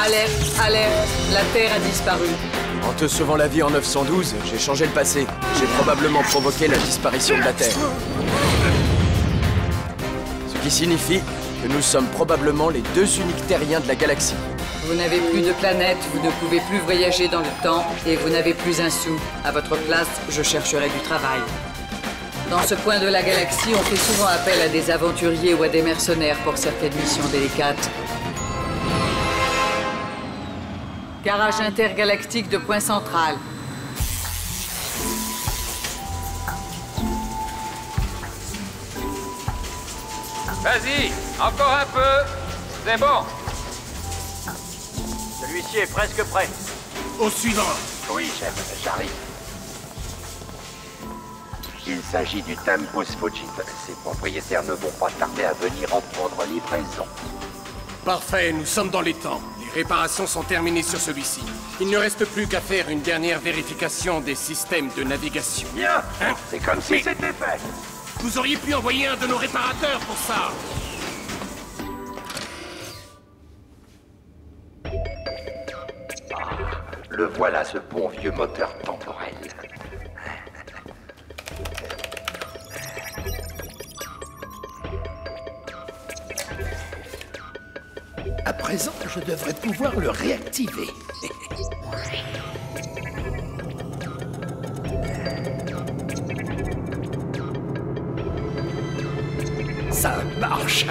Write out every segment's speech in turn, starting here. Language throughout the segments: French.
Alerte, alerte, la Terre a disparu. En te sauvant la vie en 912, j'ai changé le passé. J'ai probablement provoqué la disparition de la Terre. Ce qui signifie que nous sommes probablement les deux uniques terriens de la galaxie. Vous n'avez plus de planète, vous ne pouvez plus voyager dans le temps et vous n'avez plus un sou. À votre place, je chercherai du travail. Dans ce coin de la galaxie, on fait souvent appel à des aventuriers ou à des mercenaires pour certaines missions délicates. Garage intergalactique de Point Central. Vas-y, encore un peu. C'est bon. Celui-ci est presque prêt. Au suivant. Oui, chef, j'arrive. Il s'agit du Tempus Fugit. Ses propriétaires ne vont pas tarder à venir en prendre livraison. Parfait, nous sommes dans les temps. Les réparations sont terminées sur celui-ci. Il ne reste plus qu'à faire une dernière vérification des systèmes de navigation. Bien, Hein? c'est comme si c'était fait. Vous auriez pu envoyer un de nos réparateurs pour ça. Le voilà, ce bon vieux moteur temporel. À présent, je devrais pouvoir le réactiver. Ça marche.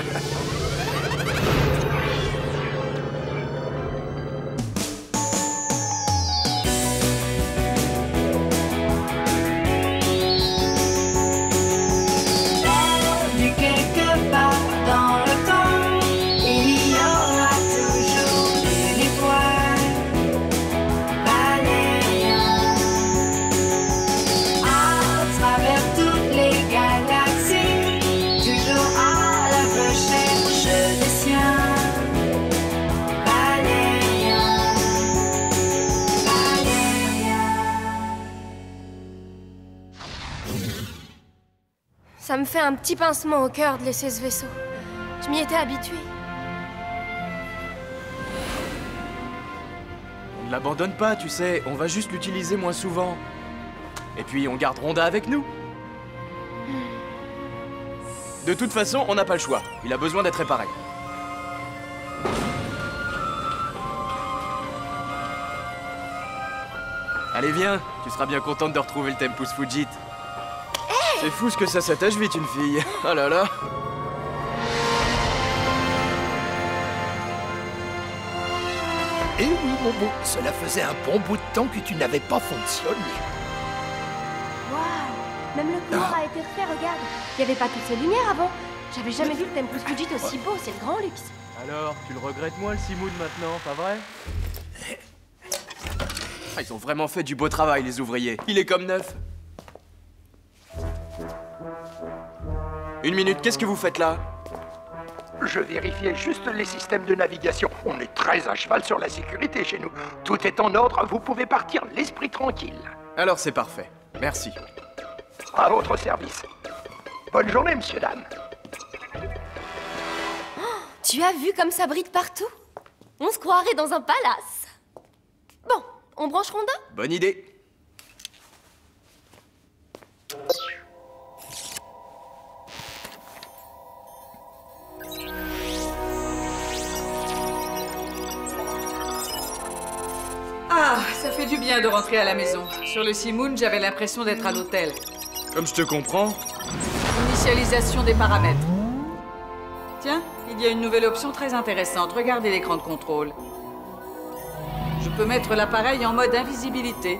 Ça me fait un petit pincement au cœur de laisser ce vaisseau. Je m'y étais habituée. On ne l'abandonne pas, tu sais. On va juste l'utiliser moins souvent. Et puis, on garde Rhonda avec nous. De toute façon, on n'a pas le choix. Il a besoin d'être réparé. Allez, viens. Tu seras bien contente de retrouver le Tempus Fugit. C'est fou ce que ça s'attache vite, une fille. Oh là là. Eh oui, mon beau, cela faisait un bon bout de temps que tu n'avais pas fonctionné. Waouh! Même le couloir a été refait, regarde. Il n'y avait pas toutes ces lumières avant. J'avais jamais vu le Tempus Fugit aussi beau, c'est le grand luxe. Alors, tu le regrettes moins le Simoon maintenant, pas vrai? Ah, ils ont vraiment fait du beau travail, les ouvriers. Il est comme neuf. Une minute, qu'est-ce que vous faites là? Je vérifiais juste les systèmes de navigation. On est très à cheval sur la sécurité chez nous. Tout est en ordre, vous pouvez partir l'esprit tranquille. Alors c'est parfait. Merci. À votre service. Bonne journée, monsieur, dame. Tu as vu comme ça brille partout? On se croirait dans un palace. Bon, on branche Rhonda? Bonne idée. Ah, ça fait du bien de rentrer à la maison. Sur le Simoon, j'avais l'impression d'être à l'hôtel. Comme je te comprends. Initialisation des paramètres. Tiens, il y a une nouvelle option très intéressante. Regardez l'écran de contrôle. Je peux mettre l'appareil en mode invisibilité.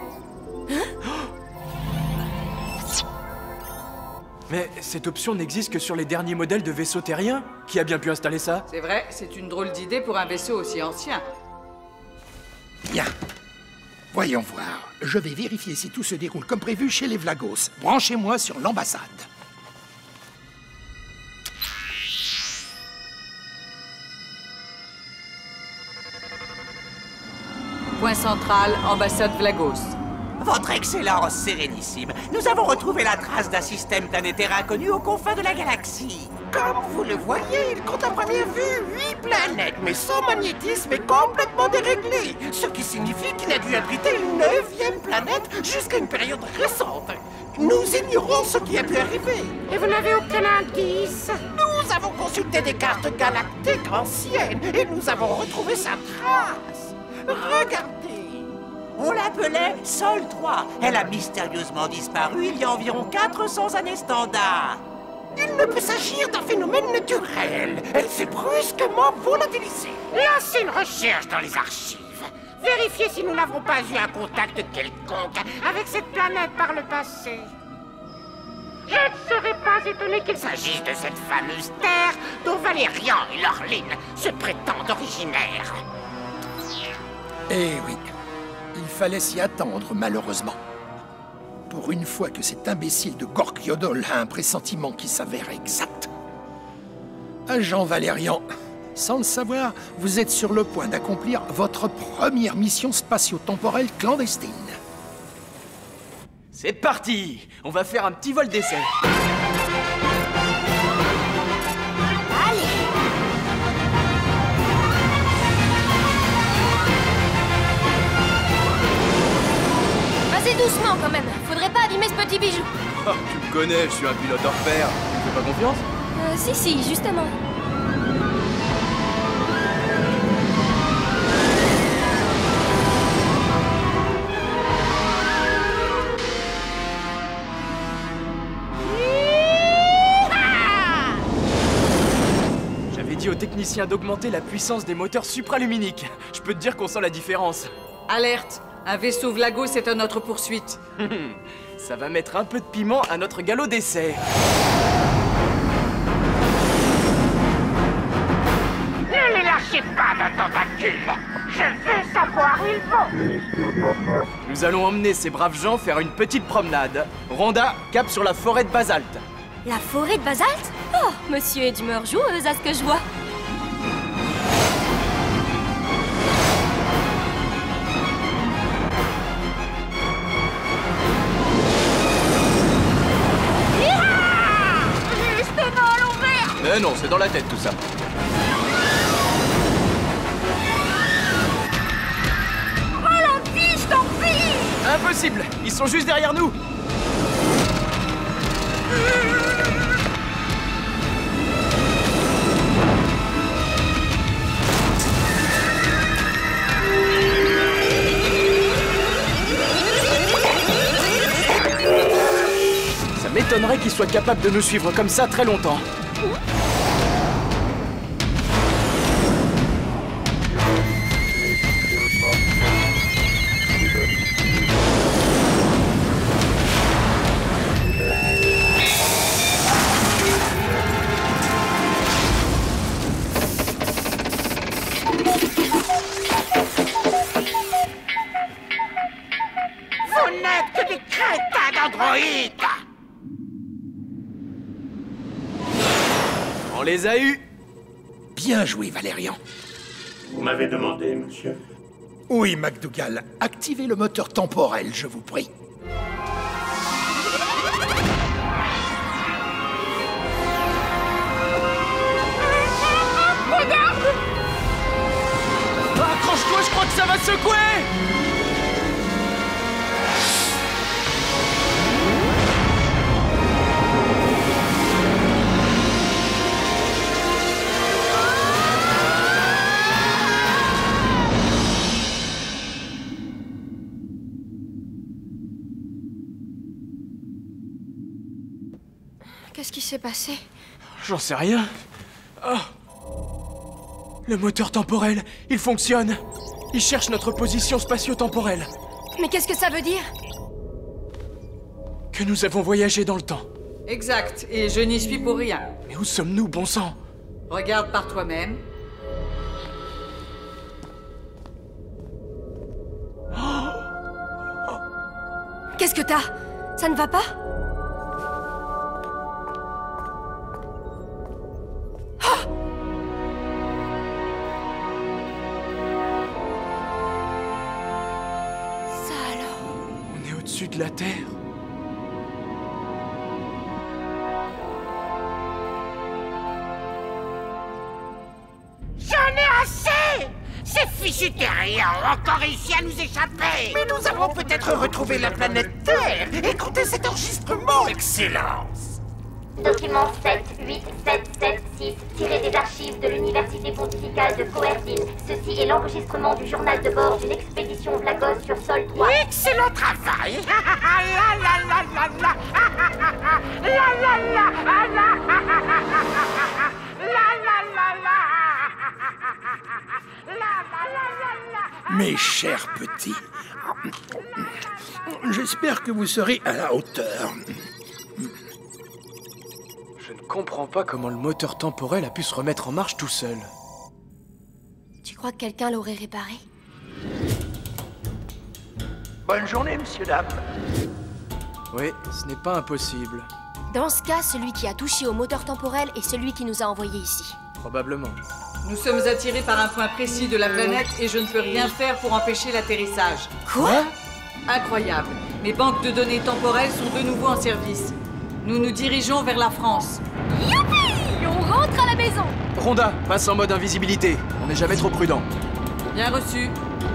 Mais cette option n'existe que sur les derniers modèles de vaisseaux terriens. Qui a bien pu installer ça? C'est vrai, c'est une drôle d'idée pour un vaisseau aussi ancien. Bien. Voyons voir. Je vais vérifier si tout se déroule comme prévu chez les Vlagos. Branchez-moi sur l'ambassade. Point central, ambassade Vlagos. Votre Excellence Sérénissime, nous avons retrouvé la trace d'un système planétaire inconnu aux confins de la galaxie. Comme vous le voyez, il compte à première vue 8 planètes. planète, mais son magnétisme est complètement déréglé. Ce qui signifie qu'il a dû abriter une 9e planète jusqu'à une période récente. Nous ignorons ce qui a pu arriver. Et vous n'avez aucun indice? Nous avons consulté des cartes galactiques anciennes et nous avons retrouvé sa trace. Regardez. On l'appelait Sol 3. Elle a mystérieusement disparu il y a environ 400 années standard. Il ne peut s'agir d'un phénomène naturel. Elle s'est brusquement volatilisée. Lancez une recherche dans les archives. Vérifiez si nous n'avons pas eu un contact quelconque avec cette planète par le passé. Je ne serais pas étonné qu'il s'agisse de cette fameuse Terre dont Valérian et Laureline se prétendent originaires. Eh oui, il fallait s'y attendre, malheureusement. Pour une fois que cet imbécile de Gork Yodol a un pressentiment qui s'avère exact. Agent Valérian, sans le savoir, vous êtes sur le point d'accomplir votre première mission spatio-temporelle clandestine. C'est parti! On va faire un petit vol d'essai. Vas-y doucement quand même, faudrait pas abîmer ce petit bijou. Oh, tu me connais, je suis un pilote hors pair. Tu me fais pas confiance? Si, justement. J'avais dit aux techniciens d'augmenter la puissance des moteurs supraluminiques. Je peux te dire qu'on sent la différence. Alerte! Un vaisseau Vlagos est à notre poursuite. Ça va mettre un peu de piment à notre galop d'essai. Ne les lâchez pas d'un tentacule. Je veux savoir où ils vont. Nous allons emmener ces braves gens faire une petite promenade. Rhonda, cap sur la forêt de basalte. La forêt de basalte? Oh, monsieur est d'humeur joueuse à ce que je vois. Mais non, c'est dans la tête tout ça. Ralentis, je t'en prie! Impossible! Ils sont juste derrière nous! Ça m'étonnerait qu'ils soient capables de nous suivre comme ça très longtemps. Vous n'êtes que des crétins d'androïdes! On les a eus! Bien joué, Valérian. Vous m'avez demandé, monsieur. Oui, MacDougall, activez le moteur temporel, je vous prie. Accroche-toi, je crois que ça va secouer! Qu'est-ce qui s'est passé? J'en sais rien. Oh. Le moteur temporel, il fonctionne. Il cherche notre position spatio-temporelle. Mais qu'est-ce que ça veut dire? Que nous avons voyagé dans le temps. Exact, et je n'y suis pour rien. Mais où sommes-nous, bon sang? Regarde par toi-même. Qu'est-ce que t'as? Ça ne va pas? Ça alors? On est au-dessus de la Terre. Je J'en ai assez! Ces fichus terriens ont encore réussi à nous échapper! Mais nous avons peut-être retrouvé la planète Terre. Écoutez cet enregistrement, Excellence. Document 78776 tiré des archives de l'Université pontificale de Coerdine. Ceci est l'enregistrement du journal de bord d'une expédition Vlagos sur Sol 3. Excellent travail! La la la la la! La la la la la! Mes chers petits, j'espère que vous serez à la hauteur. Je ne comprends pas comment le moteur temporel a pu se remettre en marche tout seul. Tu crois que quelqu'un l'aurait réparé? Bonne journée, messieurs, dames. Oui, ce n'est pas impossible. Dans ce cas, celui qui a touché au moteur temporel est celui qui nous a envoyés ici. Probablement. Nous sommes attirés par un point précis de la planète et je ne peux rien faire pour empêcher l'atterrissage. Quoi? Incroyable. Mes banques de données temporelles sont de nouveau en service. Nous nous dirigeons vers la France. Youpi! On rentre à la maison! Rhonda, passe en mode invisibilité. On n'est jamais trop prudent. Bien reçu.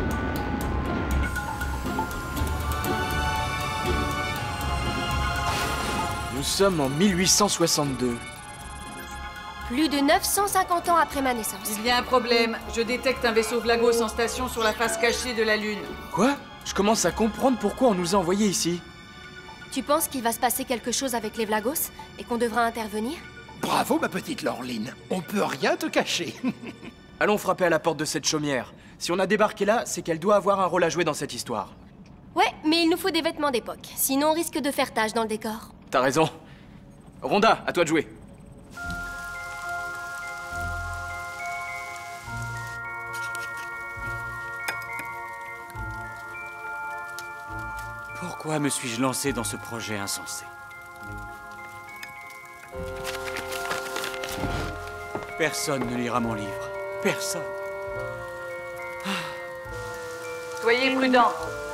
Nous sommes en 1862. Plus de 950 ans après ma naissance. Il y a un problème. Je détecte un vaisseau Vlagos en station sur la face cachée de la Lune. Quoi? Je commence à comprendre pourquoi on nous a envoyés ici. Tu penses qu'il va se passer quelque chose avec les Vlagos et qu'on devra intervenir? Bravo, ma petite Laureline. On peut rien te cacher. Allons frapper à la porte de cette chaumière. Si on a débarqué là, c'est qu'elle doit avoir un rôle à jouer dans cette histoire. Ouais, mais il nous faut des vêtements d'époque. Sinon, on risque de faire tache dans le décor. T'as raison. Rhonda, à toi de jouer. Pourquoi me suis-je lancé dans ce projet insensé? Personne ne lira mon livre. Personne. Soyez prudents.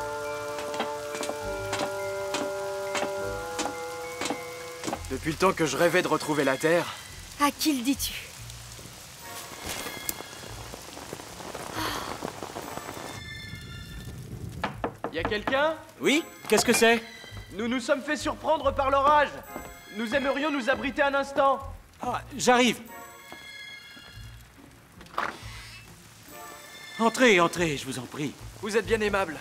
Depuis le temps que je rêvais de retrouver la Terre... À qui le dis-tu? Y a quelqu'un? Oui? Qu'est-ce que c'est? Nous nous sommes fait surprendre par l'orage. Nous aimerions nous abriter un instant. Ah, j'arrive. Entrez, entrez, je vous en prie. Vous êtes bien aimable.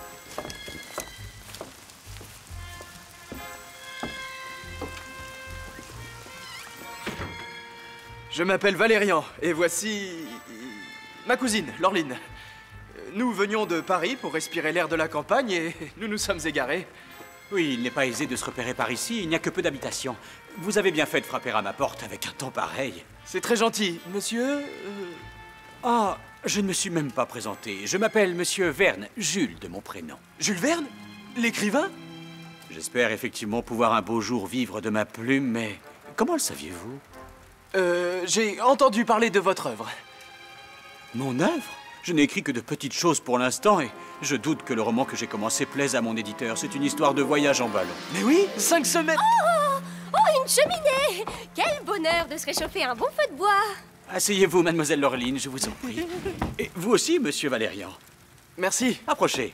Je m'appelle Valérian, et voici... ma cousine, Laureline. Nous venions de Paris pour respirer l'air de la campagne et nous nous sommes égarés. Oui, il n'est pas aisé de se repérer par ici, il n'y a que peu d'habitations. Vous avez bien fait de frapper à ma porte avec un temps pareil. C'est très gentil. Monsieur... Ah, je ne me suis même pas présenté. Je m'appelle Monsieur Verne, Jules de mon prénom. Jules Verne? L'écrivain? J'espère effectivement pouvoir un beau jour vivre de ma plume, mais comment le saviez-vous? J'ai entendu parler de votre œuvre. Mon œuvre? Je n'ai écrit que de petites choses pour l'instant et je doute que le roman que j'ai commencé plaise à mon éditeur. C'est une histoire de voyage en ballon. Mais oui, 5 semaines... Oh, une cheminée! Quel bonheur de se réchauffer un bon feu de bois! Asseyez-vous, mademoiselle Laureline, je vous en prie. Et vous aussi, monsieur Valérian. Merci. Approchez.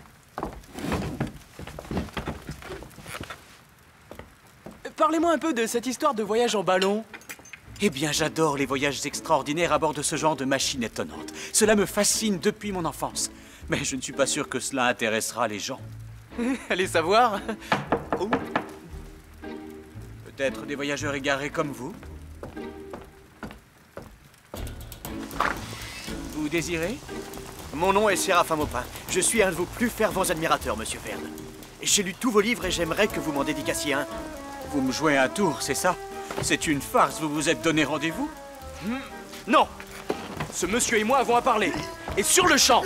Parlez-moi un peu de cette histoire de voyage en ballon. Eh bien, j'adore les voyages extraordinaires à bord de ce genre de machine étonnante. Cela me fascine depuis mon enfance. Mais je ne suis pas sûr que cela intéressera les gens. Allez savoir. Oh. Peut-être des voyageurs égarés comme vous. Vous désirez? Mon nom est Séraphin Maupin. Je suis un de vos plus fervents admirateurs, monsieur Verne. J'ai lu tous vos livres et j'aimerais que vous m'en dédicassiez un. Vous me jouez un tour, c'est ça? C'est une farce, vous vous êtes donné rendez-vous? Non! Ce monsieur et moi avons à parler. Et sur le champ!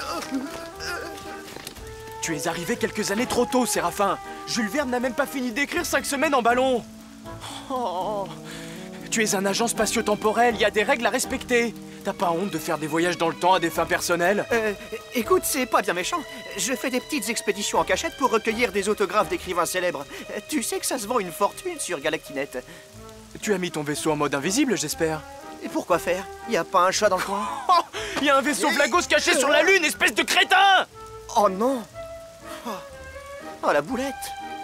Tu es arrivé quelques années trop tôt, Séraphin. Jules Verne n'a même pas fini d'écrire 5 semaines en ballon. Oh. Tu es un agent spatio-temporel, il y a des règles à respecter. T'as pas honte de faire des voyages dans le temps à des fins personnelles? Écoute, c'est pas bien méchant. Je fais des petites expéditions en cachette pour recueillir des autographes d'écrivains célèbres. Tu sais que ça se vend une fortune sur Galactinet. Tu as mis ton vaisseau en mode invisible, j'espère. Et pourquoi faire? Y a pas un chat dans le coin? Oh, y a un vaisseau Vlagos caché sur la Lune, espèce de crétin! Oh non! Oh, la boulette!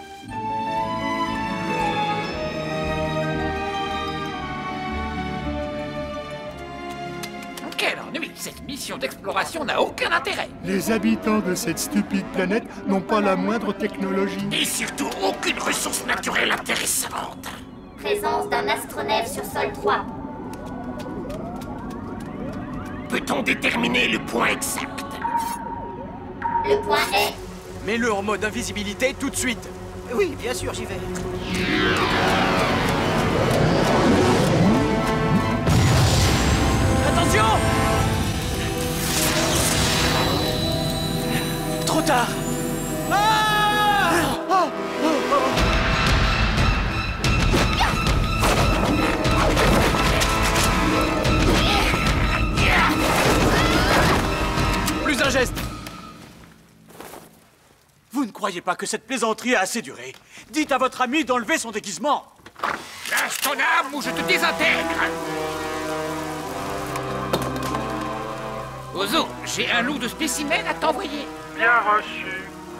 Quel ennui! Cette mission d'exploration n'a aucun intérêt! Les habitants de cette stupide planète n'ont pas la moindre technologie. Et surtout, aucune ressource naturelle intéressante! Présence d'un astronef sur Sol 3. Peut-on déterminer le point exact? Le point est... Mets-le en mode invisibilité tout de suite. Oui, bien sûr, j'y vais. Attention! Trop tard! Plus un geste! Vous ne croyez pas que cette plaisanterie a assez duré? Dites à votre ami d'enlever son déguisement. Lâche ton arme ou je te désintègre! Ozo, j'ai un lot de spécimens à t'envoyer. Bien reçu.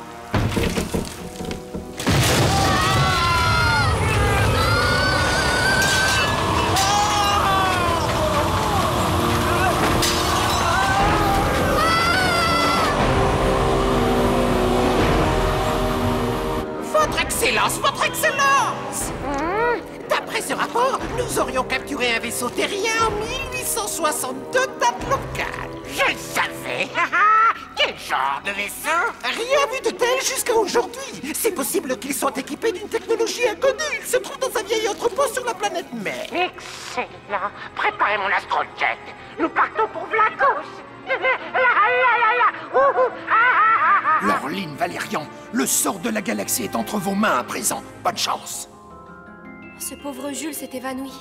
Votre Excellence, votre Excellence! D'après ce rapport, nous aurions capturé un vaisseau terrien en 1862, date locale. Je le savais! Quel genre de vaisseau? Rien vu de tel jusqu'à aujourd'hui. C'est possible qu'ils soient équipés d'une technologie inconnue. Ils se trouvent dans un vieil entrepôt sur la planète mère. Excellent! Préparez mon astrojet. Nous partons pour Vlagos. Laureline Valérian, le sort de la galaxie est entre vos mains à présent. Bonne chance. Ce pauvre Jules s'est évanoui.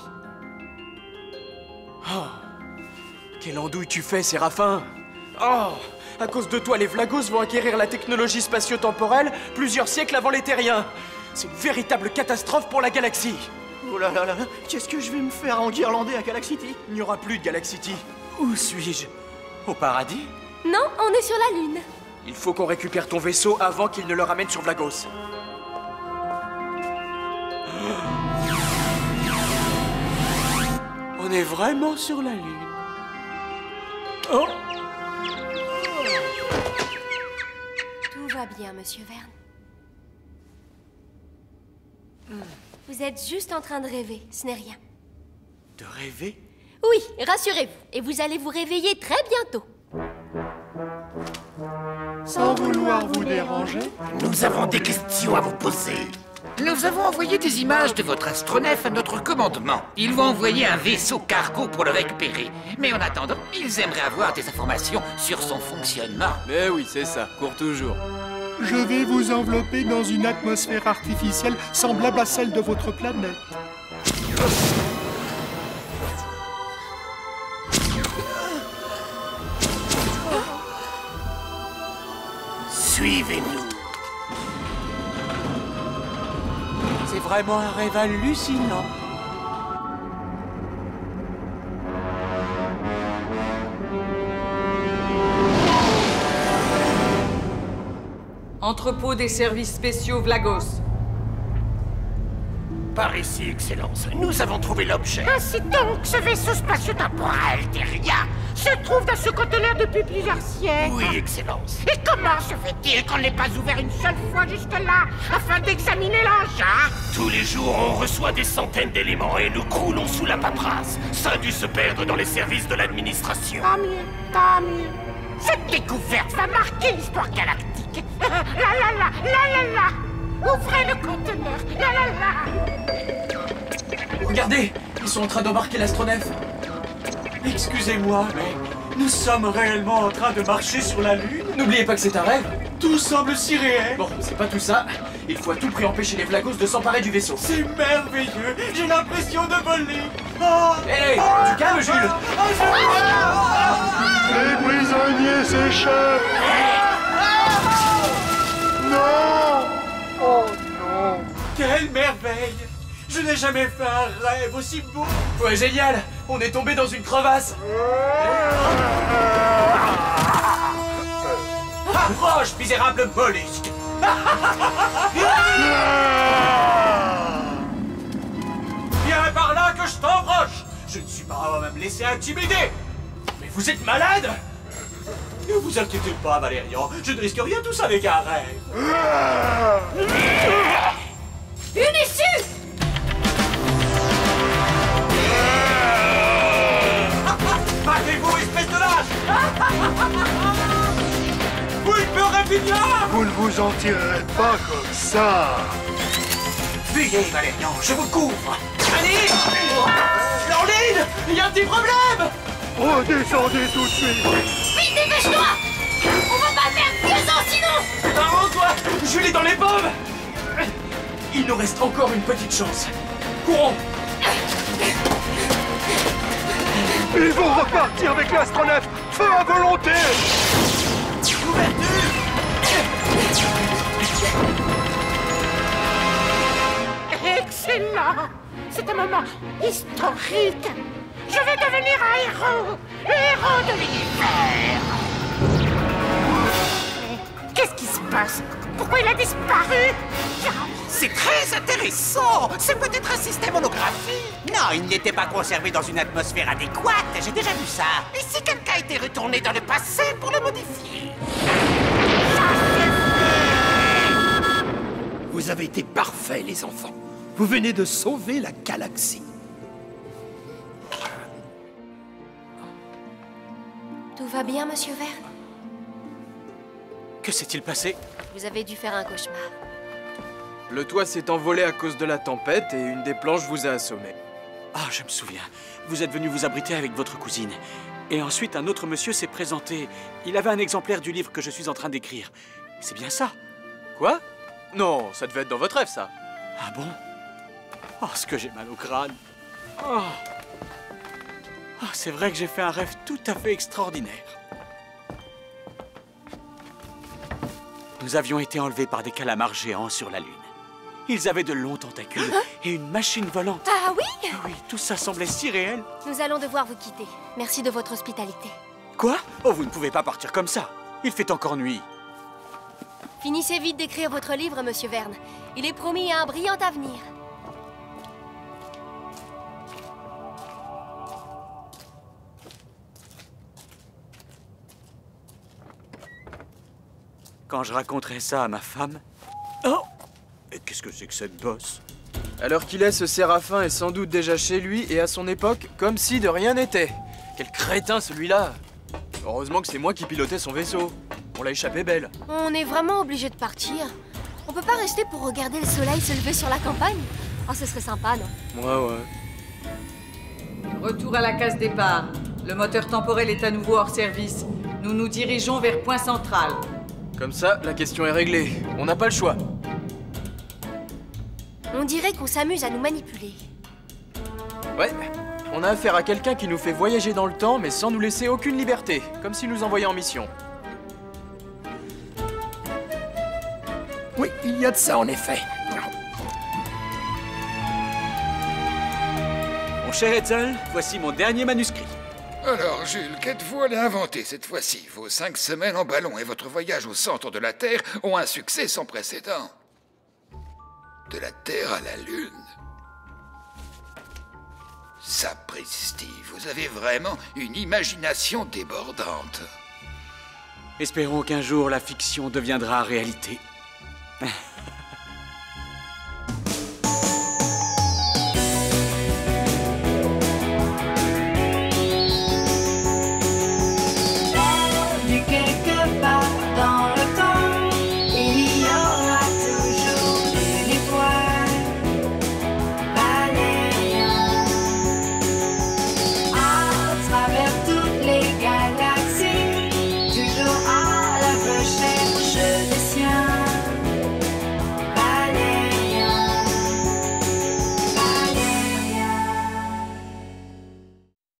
Oh, quelle andouille tu fais, Séraphin! Oh, à cause de toi, les Vlagos vont acquérir la technologie spatio-temporelle plusieurs siècles avant les Terriens. C'est une véritable catastrophe pour la galaxie. Oh là là là, qu'est-ce que je vais me faire enguirlander à Galaxity? Il n'y aura plus de Galaxity. Où suis-je? Au paradis? Non, on est sur la Lune. Il faut qu'on récupère ton vaisseau avant qu'il ne le ramène sur Vlagos. On est vraiment sur la Lune. Oh! Tout va bien, Monsieur Verne. Vous êtes juste en train de rêver, ce n'est rien. De rêver? Oui, rassurez-vous, et vous allez vous réveiller très bientôt. Sans vouloir vous déranger, Nous avons des questions à vous poser. Nous avons envoyé des images de votre astronef à notre commandement. Ils vont envoyer un vaisseau cargo pour le récupérer. Mais en attendant, ils aimeraient avoir des informations sur son fonctionnement. Mais oui, c'est ça, court toujours. je vais vous envelopper dans une atmosphère artificielle semblable à celle de votre planète. Suivez-nous. C'est vraiment un rêve hallucinant. Entrepôt des services spéciaux Vlagos. Par ici, Excellence. Nous avons trouvé l'objet. Ainsi donc, ce vaisseau spatio-temporel Terrien se trouve dans ce conteneur depuis plusieurs siècles. Oui, Excellence. Et comment se fait-il qu'on n'ait pas ouvert une seule fois jusque-là afin d'examiner l'engin? Tous les jours, on reçoit des centaines d'éléments et nous croulons sous la paperasse. Ça a dû se perdre dans les services de l'administration. Tant mieux, tant mieux. Cette découverte va marquer l'histoire galactique. La la la, la la la. Ouvrez le conteneur, la la la. Regardez, ils sont en train d'embarquer l'astronef. Excusez-moi, mais nous sommes réellement en train de marcher sur la Lune? N'oubliez pas que c'est un rêve. Tout semble si réel. Bon, c'est pas tout ça. Il faut à tout prix empêcher les Vlagos de s'emparer du vaisseau. C'est merveilleux. J'ai l'impression de voler. Oh. Hé, du calme, Jules. Les prisonniers s'échappent. Non! Oh non! Quelle merveille! Je n'ai jamais fait un rêve aussi beau. Ouais, génial! On est tombé dans une crevasse! Approche, misérable mollusque! Viens par là que je t'embroche! Je ne suis pas à me laisser intimider! Mais vous êtes malade! Ne vous inquiétez pas, Valérian, je ne risque rien, tout ça avec un rêve. Une issue! Battez-vous, espèce de lâche! Vous ne pleurez plus bien! Vous ne vous en tirerez pas comme ça! Fuyez, Valérian, je vous couvre! Allez! Laureline! Il y a un petit problème! Redescendez tout de suite! Vite, dépêche-toi! On va pas perdre 2 ans sinon! Arrête-toi! Jules est dans les pommes! Il nous reste encore une petite chance. Courons! Ils vont repartir avec l'astronef! Feu à volonté! Ouverture! Excellent! C'est un moment historique! Je vais devenir un héros! Le héros de l'univers! Mais qu'est-ce qui se passe? Pourquoi il a disparu? C'est très intéressant! C'est peut-être un système holographique! Non, il n'était pas conservé dans une atmosphère adéquate, j'ai déjà vu ça! Et si quelqu'un était retourné dans le passé pour le modifier? Vous avez été parfaits, les enfants. Vous venez de sauver la galaxie. Tout va bien, monsieur Verne? Que s'est-il passé? Vous avez dû faire un cauchemar. Le toit s'est envolé à cause de la tempête et une des planches vous a assommé. Ah, je me souviens. Vous êtes venu vous abriter avec votre cousine. Et ensuite, un autre monsieur s'est présenté. Il avait un exemplaire du livre que je suis en train d'écrire. C'est bien ça? Quoi? Non, ça devait être dans votre rêve, ça. Ah bon? Oh, ce que j'ai mal au crâne. Oh. Oh, c'est vrai que j'ai fait un rêve tout à fait extraordinaire. Nous avions été enlevés par des calamars géants sur la Lune. Ils avaient de longs tentacules et une machine volante. Ah oui? Oui, tout ça semblait si réel. Nous allons devoir vous quitter. Merci de votre hospitalité. Quoi? Oh, vous ne pouvez pas partir comme ça. Il fait encore nuit. Finissez vite d'écrire votre livre, monsieur Verne. Il est promis à un brillant avenir. Quand je raconterai ça à ma femme... Oh! Et qu'est-ce que c'est que cette bosse? À l'heure qu'il est, ce Séraphin est sans doute déjà chez lui et à son époque, comme si de rien n'était. Quel crétin, celui-là! Heureusement que c'est moi qui pilotais son vaisseau. On l'a échappé belle. On est vraiment obligé de partir. On peut pas rester pour regarder le soleil se lever sur la campagne? Oh, ce serait sympa, non? Ouais. Retour à la case départ. Le moteur temporel est à nouveau hors service. Nous nous dirigeons vers Point Central. Comme ça, la question est réglée. On n'a pas le choix. On dirait qu'on s'amuse à nous manipuler. Ouais, on a affaire à quelqu'un qui nous fait voyager dans le temps, mais sans nous laisser aucune liberté, comme s'il nous envoyait en mission. Oui, il y a de ça en effet. Mon cher Hetzel, voici mon dernier manuscrit. Alors, Jules, qu'êtes-vous allé inventer cette fois-ci? Vos 5 semaines en ballon et votre voyage au centre de la Terre ont un succès sans précédent. De la Terre à la Lune. Sapristi, vous avez vraiment une imagination débordante. Espérons qu'un jour la fiction deviendra réalité.